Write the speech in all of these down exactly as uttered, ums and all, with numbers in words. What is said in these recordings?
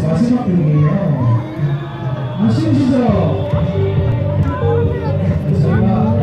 마지막 곡이에요. 아쉬우시죠? 저희가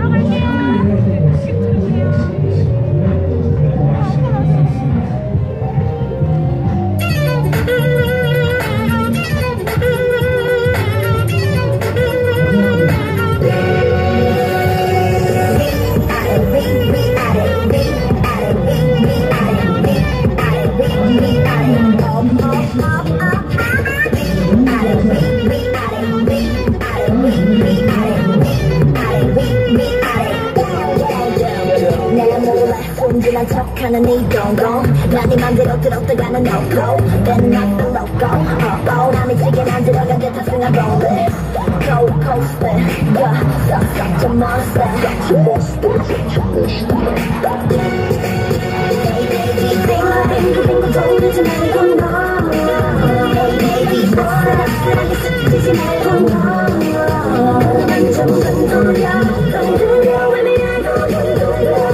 온전한 척하는 이 동공 난 네 맘대로 들었다가는 놓고 때는 막상 놓고 어, 나 미치게 난 들어간 듯 탑승한 bomber Cold coaster yeah suck such a monster such a monster such a monster Baby baby 빙고 돌리지 말고 너 Baby 사랑스럽게 스치지 말고 너 난 좀 흔들려 흔들려 왜 미안하고 흔들려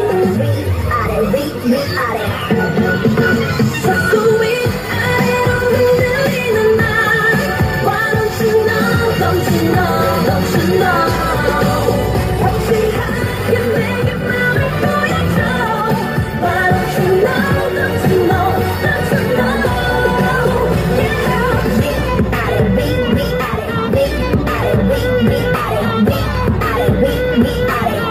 자꾸 위아래로 흔들리는 나 Why don't you know, don't you know, don't you know 확실하게 내게 맘을 보여줘 Why don't you know, don't you know, don't you know Yeah 위아래 위 위아래 위아래 위 위아래 위아래 위 위아래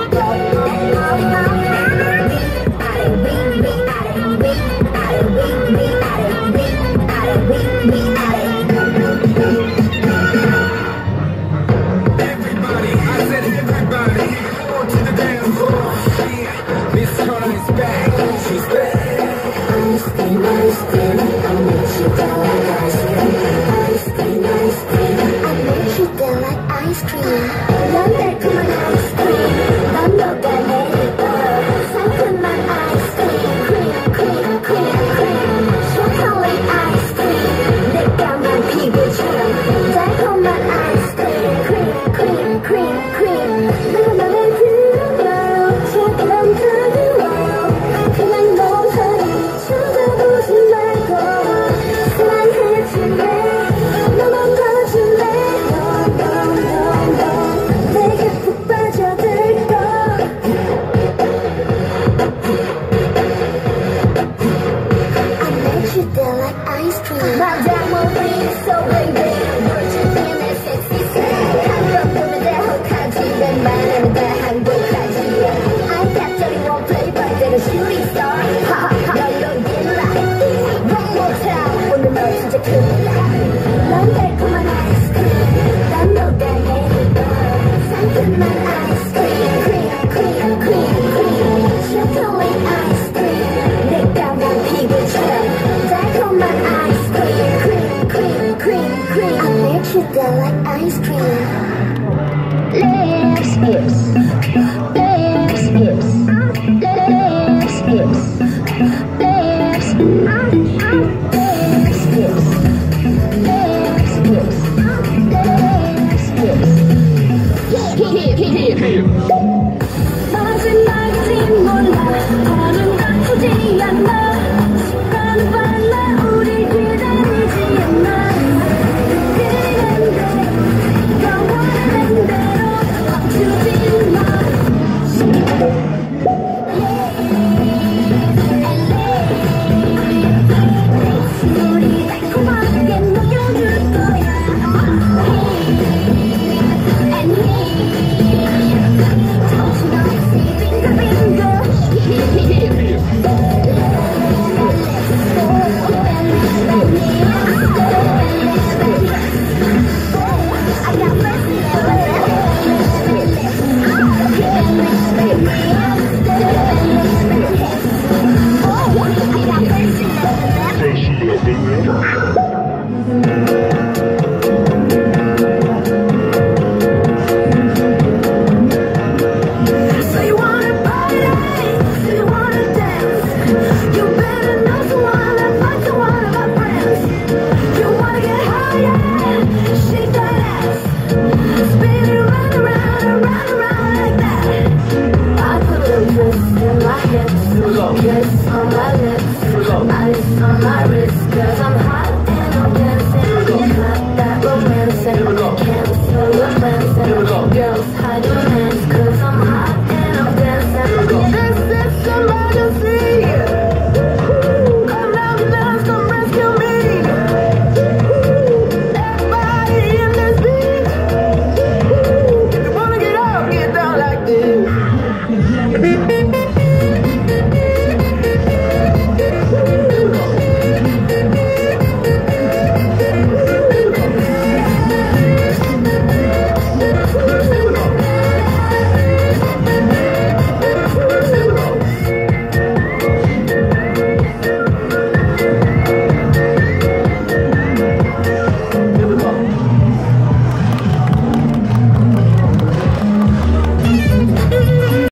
Thank you.